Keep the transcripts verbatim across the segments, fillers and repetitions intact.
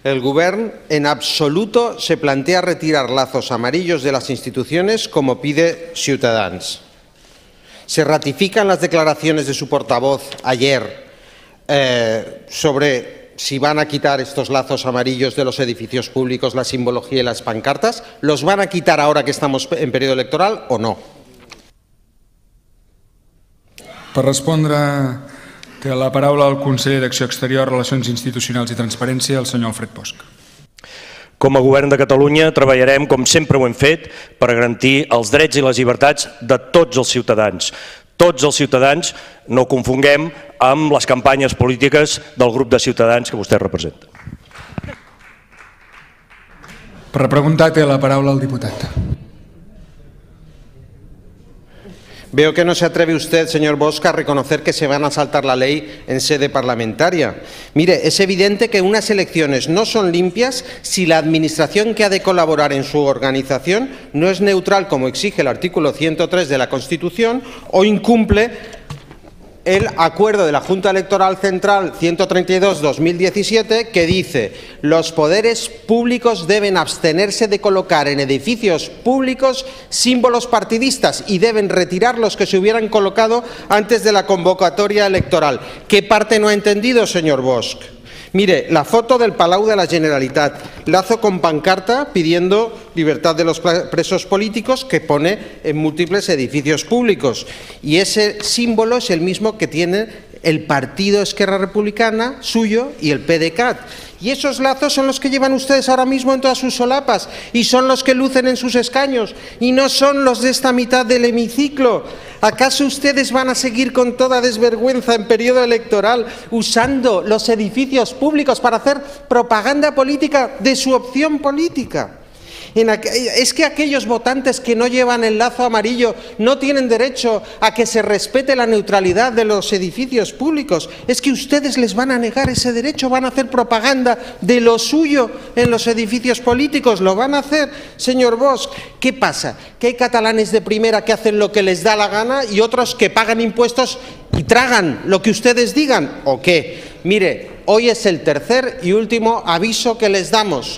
El Gobierno en absoluto se plantea retirar lazos amarillos de las instituciones como pide Ciutadans. Se ratifican las declaraciones de su portavoz ayer eh, sobre si van a quitar estos lazos amarillos de los edificios públicos, la simbología y las pancartas. ¿Los van a quitar ahora que estamos en periodo electoral o no? Per respondre, té la paraula el conseller d'Acció Exterior, Relacions Institucionals i Transparència, el senyor Alfred Bosch. Com a Govern de Catalunya treballarem, com sempre ho hem fet, per garantir els drets i les llibertats de tots els ciutadans. Tots els ciutadans, no confonguem amb les campanyes polítiques del grup de ciutadans que vostè representa. Per repreguntar té la paraula el diputat. Veo que no se atreve usted, señor Bosch, a reconocer que se van a saltar la ley en sede parlamentaria. Mire, es evidente que unas elecciones no son limpias si la administración que ha de colaborar en su organización no es neutral, como exige el artículo ciento tres de la Constitución, o incumple el acuerdo de la Junta Electoral Central ciento treinta y dos barra dos mil diecisiete, que dice: los poderes públicos deben abstenerse de colocar en edificios públicos símbolos partidistas y deben retirar los que se hubieran colocado antes de la convocatoria electoral. ¿Qué parte no ha entendido, señor Bosch? Mire, la foto del Palau de la Generalitat, lazo con pancarta pidiendo libertad de los presos políticos, que pone en múltiples edificios públicos. Y ese símbolo es el mismo que tiene el partido Esquerra Republicana, suyo, y el P D C A T. Y esos lazos son los que llevan ustedes ahora mismo en todas sus solapas y son los que lucen en sus escaños y no son los de esta mitad del hemiciclo. ¿Acaso ustedes van a seguir con toda desvergüenza en periodo electoral usando los edificios públicos para hacer propaganda política de su opción política? En es que aquellos votantes que no llevan el lazo amarillo no tienen derecho a que se respete la neutralidad de los edificios públicos. Es que ustedes les van a negar ese derecho, van a hacer propaganda de lo suyo en los edificios políticos. ¿Lo van a hacer, señor Bosch? ¿Qué pasa? ¿Que hay catalanes de primera que hacen lo que les da la gana y otros que pagan impuestos y tragan lo que ustedes digan? ¿O qué? Mire, hoy es el tercer y último aviso que les damos.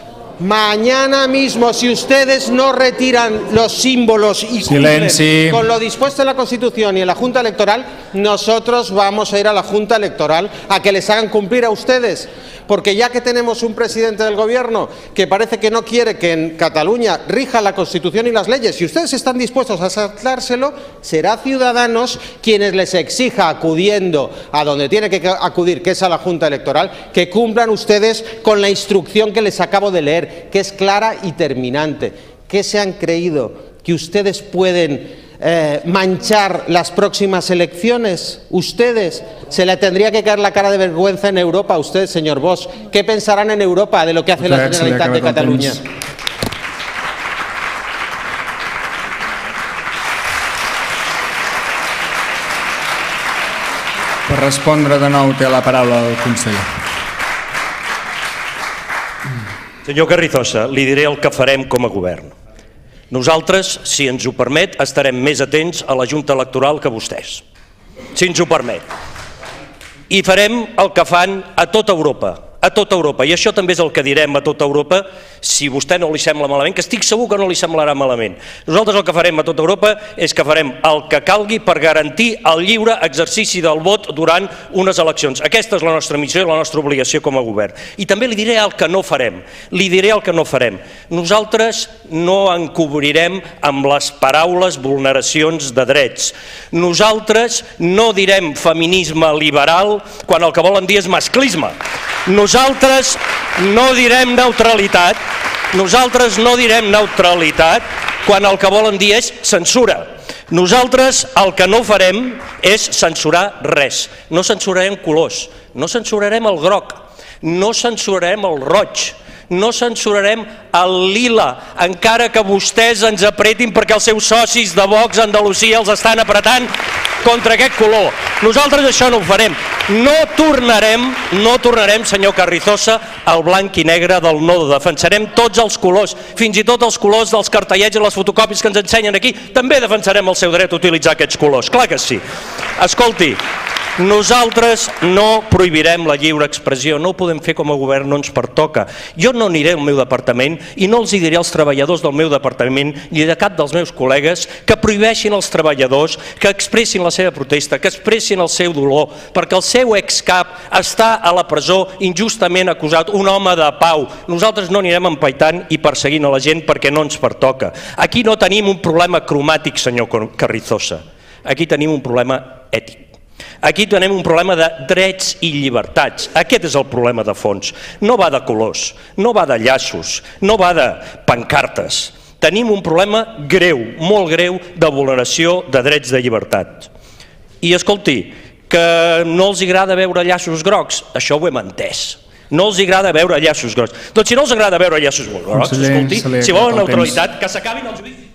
Mañana mismo, si ustedes no retiran los símbolos y cumplen con lo dispuesto en la Constitución y en la Junta Electoral, nosotros vamos a ir a la Junta Electoral a que les hagan cumplir a ustedes. Porque ya que tenemos un presidente del Gobierno que parece que no quiere que en Cataluña rija la Constitución y las leyes, si ustedes están dispuestos a saltárselo, será Ciudadanos quienes les exija, acudiendo a donde tiene que acudir, que es a la Junta Electoral, que cumplan ustedes con la instrucción que les acabo de leer, que es clara y terminante. ¿Qué se han creído? ¿Que ustedes pueden eh, manchar las próximas elecciones? Ustedes, se le tendría que caer la cara de vergüenza en Europa a usted, señor Bosch. ¿Qué pensarán en Europa de lo que hace la Generalitat de Catalunya? Per respondre de nou té la paraula el conseller. Senyor Carrizosa, li diré el que farem com a govern. Nosaltres, si ens ho permet, estarem més atents a la Junta Electoral que vostès, si ens ho permet. I farem el que fan a tota Europa, a tota Europa. I això també és el que direm a tota Europa, si a vostè no li sembla malament, que estic segur que no li semblarà malament. Nosaltres el que farem a tota Europa és que farem el que calgui per garantir el lliure exercici del vot durant unes eleccions. Aquesta és la nostra missió i la nostra obligació com a govern. I també li diré el que no farem. Li diré el que no farem. Nosaltres no encobrirem amb les paraules vulneracions de drets. Nosaltres no direm feminisme liberal quan el que volen dir és masclisme. Nosaltres no direm neutralitat, nosaltres no direm neutralitat quan el que volen dir és censura. Nosaltres el que no farem és censurar res. No censurarem colors, no censurarem el groc, no censurarem el roig, no censurarem el lila, encara que vostès ens apretin perquè els seus socis de Vox a Andalusia els estan apretant contra aquest color. Nosaltres això no ho farem. No tornarem, no tornarem, senyor Carrizosa, al blanc i negre del no. Defensarem tots els colors, fins i tot els colors dels cartellets i les fotocòpies que ens ensenyen aquí. També defensarem el seu dret a utilitzar aquests colors, clar que sí. Escolti, Nosaltres no prohibirem la lliure expressió, no ho podem fer com a govern, no ens pertoca. Jo no aniré al meu departament i no els diré als treballadors del meu departament ni de cap dels meus col·legues que prohibeixin als treballadors que expressin la seva protesta, que expressin el seu dolor, perquè el seu excap està a la presó injustament acusat, un home de pau. Nosaltres no anirem empaitant i perseguint a la gent perquè no ens pertoca. Aquí no tenim un problema cromàtic, senyor Carrizosa. Aquí tenim un problema ètic. Aquí tenim un problema de drets i llibertats. Aquest és el problema de fons. No va de colors, no va de llaços, no va de pancartes. Tenim un problema greu, molt greu, de vulneració de drets de llibertat. I escolti, que no els agrada veure llaços grocs, això ho hem entès. No els agrada veure llaços grocs. Doncs si no els agrada veure llaços grocs, escolti, si volen neutralitat, que s'acabin els judicis.